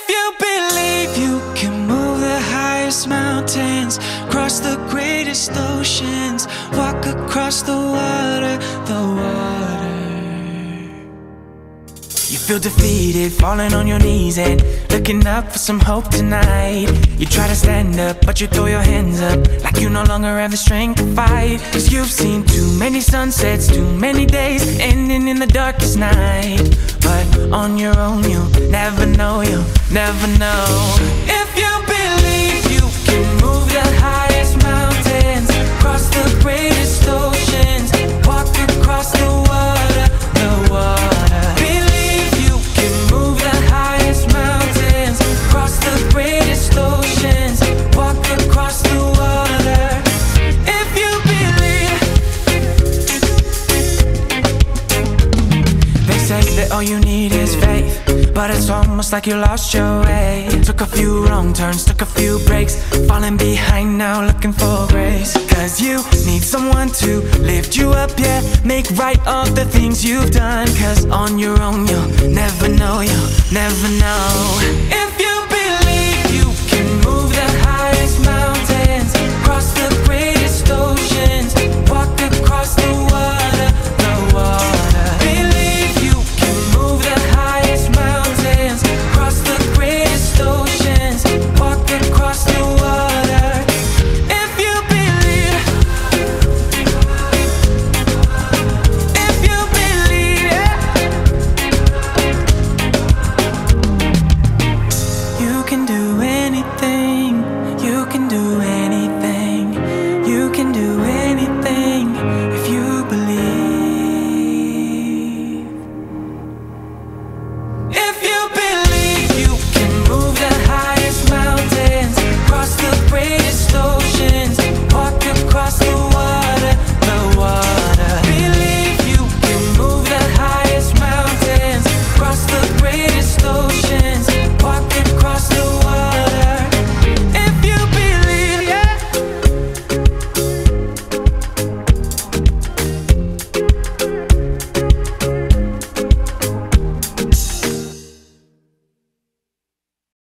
If you believe you can move the highest mountains, cross the greatest oceans, walk across the water, You feel defeated, falling on your knees and looking up for some hope tonight. You try to stand up, but you throw your hands up like you no longer have the strength to fight. Cause you've seen too many sunsets, too many days ending in the darkest night. But on your own you'll never know, you'll never know. If you believe you can move the highest mountains, cross the greatest oceans, walk across the water, Believe you can move the highest mountains, cross the greatest oceans, walk across the water. If you believe. They say that all you need is faith, but it's almost like you lost your way. Took a few wrong turns, took a few breaks, falling behind now looking for grace. Cause you need someone to lift you up, yeah, make right all the things you've done. Cause on your own you'll never know, you'll never know. If you